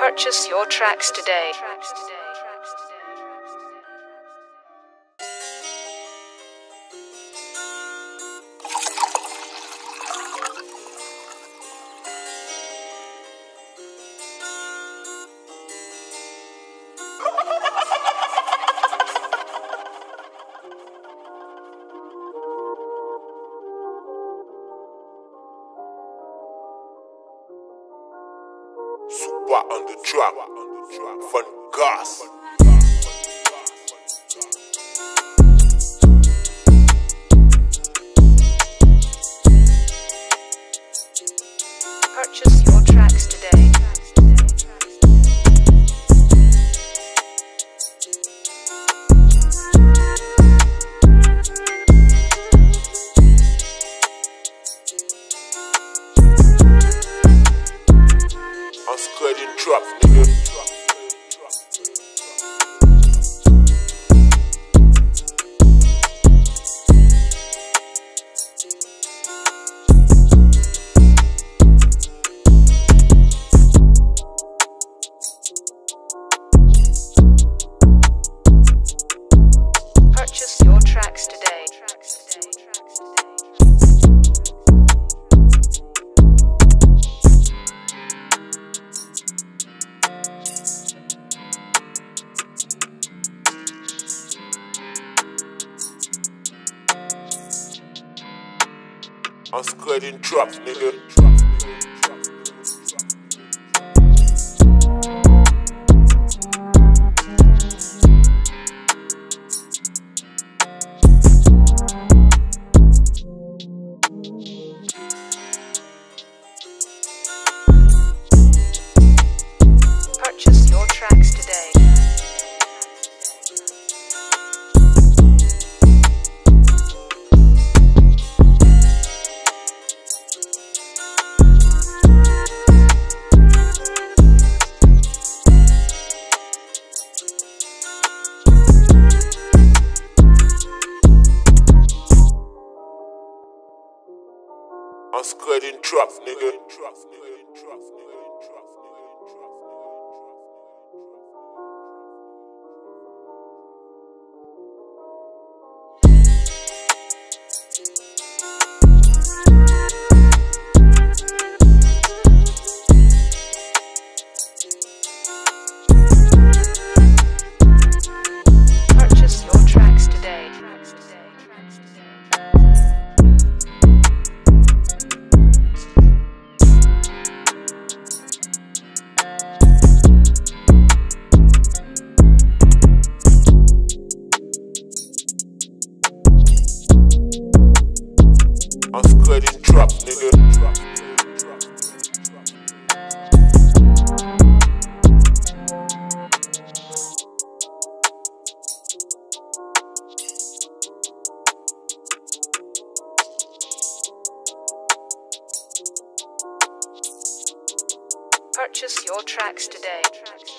Purchase your tracks today. Super on the track, fun gas. Purchase your tracks today. Enskred in trap, nigga. Purchase your tracks today. Enskred in trap, nigga. Purchase your tracks today. Enskred in trap, nigga. Purchase your tracks today. Enskred in trap, nigga. Purchase your tracks today.